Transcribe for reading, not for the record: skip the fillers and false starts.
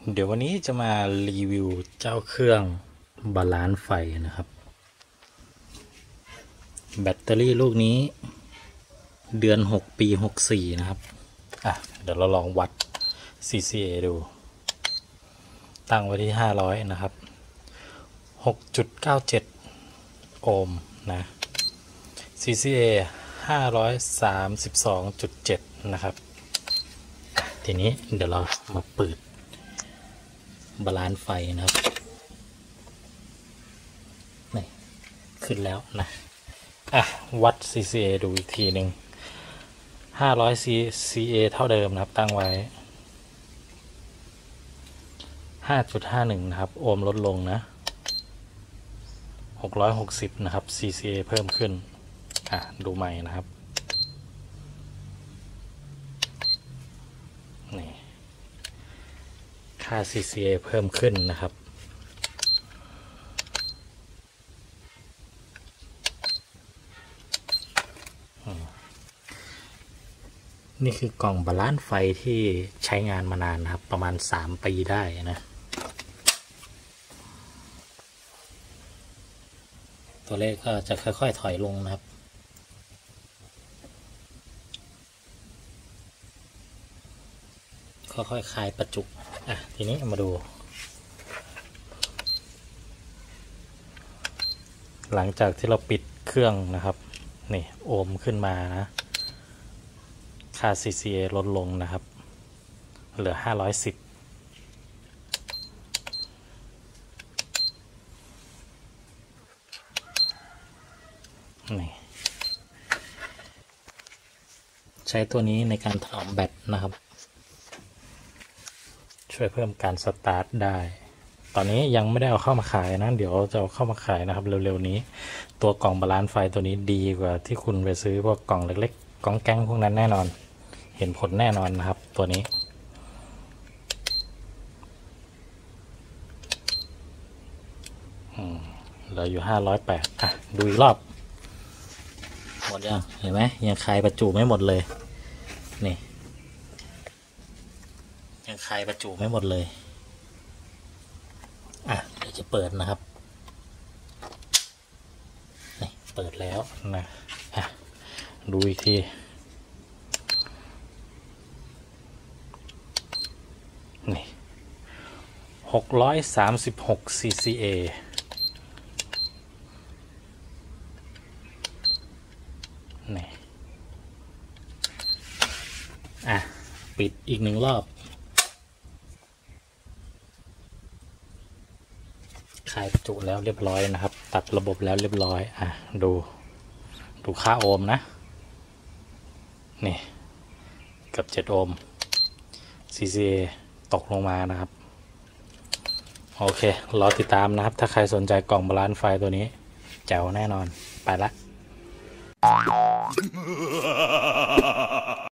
เดี๋ยววันนี้จะมารีวิวเจ้าเครื่องบาลานซ์ไฟนะครับแบตเตอรี่ลูกนี้เดือน6 ปี 64นะครับเดี๋ยวเราลองวัด CCA ดูตั้งไว้ที่500นะครับ 6.97 โอห์มนะ CCA 532.7 นะครับทีนี้เดี๋ยวเรามาเปิดบาลานซ์ไฟนะครับนี่ขึ้นแล้วนะวัด CCA ดูอีกทีหนึ่ง500 CCA เท่าเดิมนะครับตั้งไว้ 5.51 นะครับโอห์มลดลงนะ660นะครับ CCA เพิ่มขึ้นดูใหม่นะครับนี่ค่า CCA เพิ่มขึ้นนะครับนี่คือกล่องบาลานซ์ไฟที่ใช้งานมานานนะครับประมาณ3 ปีได้นะตัวเลขก็จะค่อยๆถอยลงนะครับค่อยๆคลายประจุทีนี้มาดูหลังจากที่เราปิดเครื่องนะครับนี่โอห์มขึ้นมานะค่า CCA ลดลงนะครับเหลือ510นี่ใช้ตัวนี้ในการถนอมแบตนะครับช่วยเพิ่มการสตาร์ทได้ตอนนี้ยังไม่ได้เอาเข้ามาขายนะเดี๋ยวจะเอาเข้ามาขายนะครับเร็วๆนี้ตัวกล่องบาลานซ์ไฟตัวนี้ดีกว่าที่คุณไปซื้อพวกกล่องเล็กๆกล่องแก๊งพวกนั้นแน่นอนเห็นผลแน่นอนนะครับตัวนี้เหลืออยู่508ดูอีกรอบหมดยังเห็นไหมยังคลายประจุไม่หมดเลยนี่ยังคลายประจุไม่หมดเลยเดี๋ยวจะเปิดนะครับนี่เปิดแล้วนะดูอีกทีนี่636 CCA นี่ปิดอีก1 รอบคลายประจุแล้วเรียบร้อยนะครับตัดระบบแล้วเรียบร้อยดูค่าโอห์มนะนี่เกือบ7 โอห์ม CCA ตกลงมานะครับโอเครอติดตามนะครับถ้าใครสนใจกล่องบาลานซ์ไฟตัวนี้แจ๋วแน่นอนไปละ